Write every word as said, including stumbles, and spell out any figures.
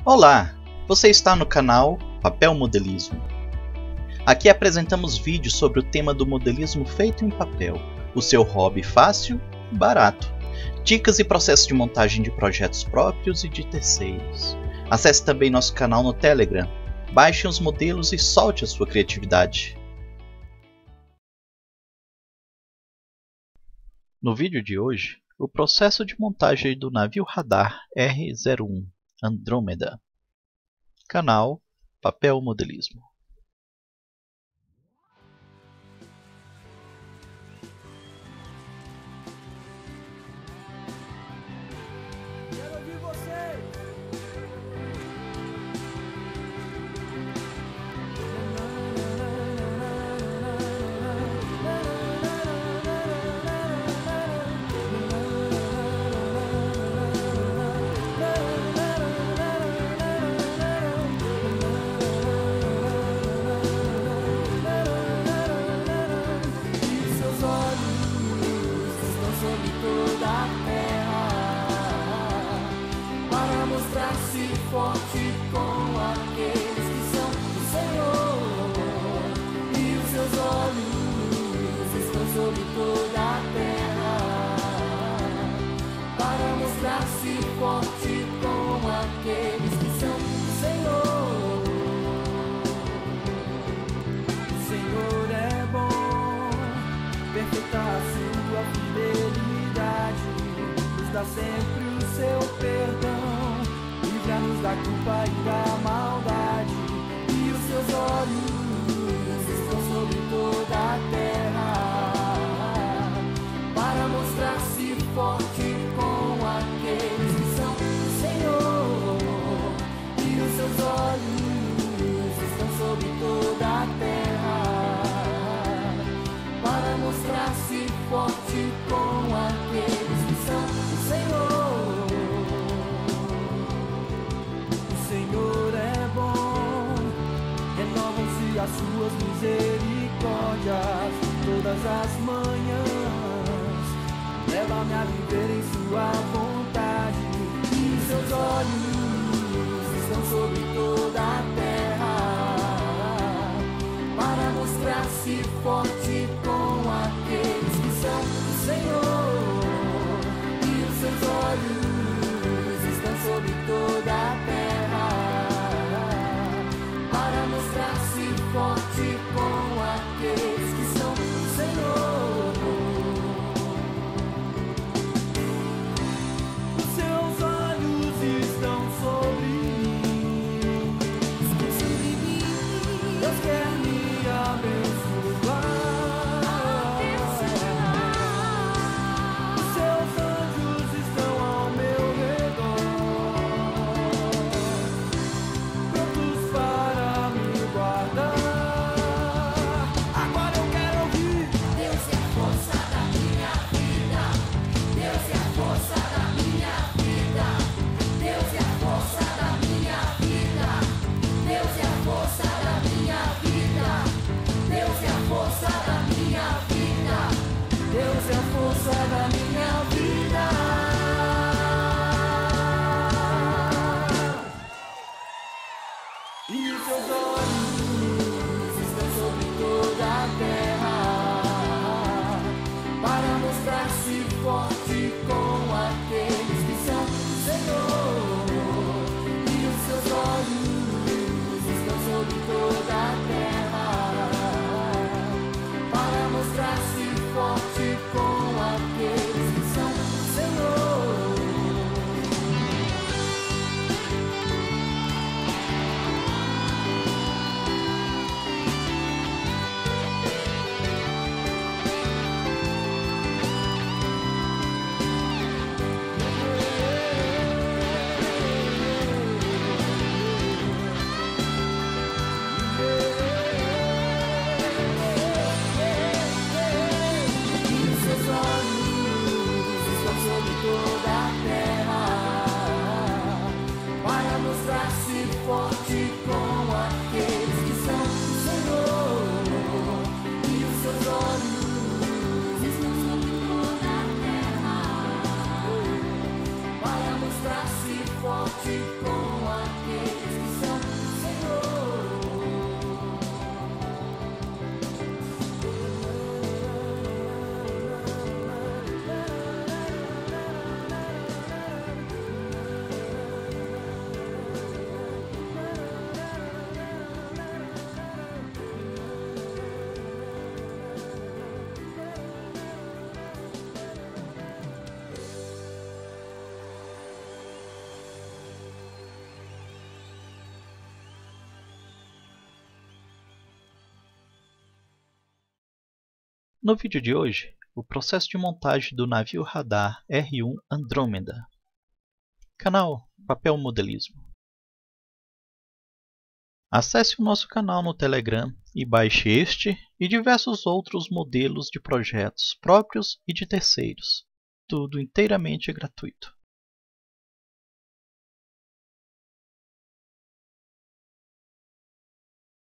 Olá, você está no canal Papel Modelismo. Aqui apresentamos vídeos sobre o tema do modelismo feito em papel, o seu hobby fácil e barato. Dicas e processos de montagem de projetos próprios e de terceiros. Acesse também nosso canal no Telegram, baixe os modelos e solte a sua criatividade. No vídeo de hoje, o processo de montagem do navio radar R zero um Andrômeda. Canal Papel Modelismo. Quero ouvir vocês. Mostrar-se forte com aqueles que são do Senhor, e os seus olhos estão sobre toda a terra, para mostrar-se forte com aqueles que são do Senhor. O Senhor é bom, perfeita a sua fidelidade, nos dá sempre o seu perdão, livra-nos da culpa e da maldade, e os seus olhos estão sobre toda a terra, para mostrar-se forte com aqueles que são do Senhor, e os seus olhos estão sobre toda a terra, para mostrar-se forte com aqueles que são do Senhor. As suas misericórdias todas as manhãs, leva-me a viver em sua vontade, e seus olhos estão sobre toda a terra, para mostrar-se forte com aqueles que são do Senhor, e os seus olhos estão sobre toda a terra, para mostrar-se forte com aqueles que são do Senhor. Os seus olhos estão sobre mim, estão sobre mim. Deus quer me abençoar. Os seus anjos estão ao meu redor, prontos para me guardar. E os seus olhos estão sobre toda a terra, para mostrar-se forte com aqueles que são do Senhor, e os seus olhos estão sobre toda a terra, para mostrar-se forte com aqueles que são do Senhor. Forte com aqueles que são do Senhor, e os seus olhos estão sobre toda a terra, para mostrar-se forte com aqueles No vídeo de hoje, o processo de montagem do navio radar R um Andrômeda. Canal Papel Modelismo. Acesse o nosso canal no Telegram e baixe este e diversos outros modelos de projetos próprios e de terceiros. Tudo inteiramente gratuito.